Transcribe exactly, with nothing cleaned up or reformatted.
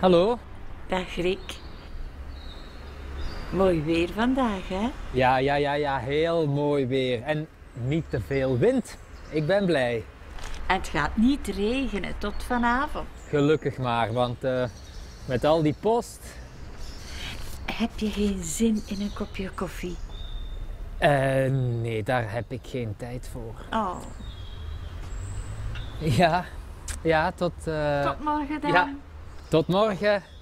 Hallo? Dag Rick. Mooi weer vandaag, hè? Ja, ja, ja, ja, heel mooi weer. En niet te veel wind. Ik ben blij. En het gaat niet regenen tot vanavond. Gelukkig maar, want uh, met al die post... Heb je geen zin in een kopje koffie? Uh, nee, daar heb ik geen tijd voor. Oh. Ja, ja, tot... Uh... Tot morgen dan. Ja, tot morgen.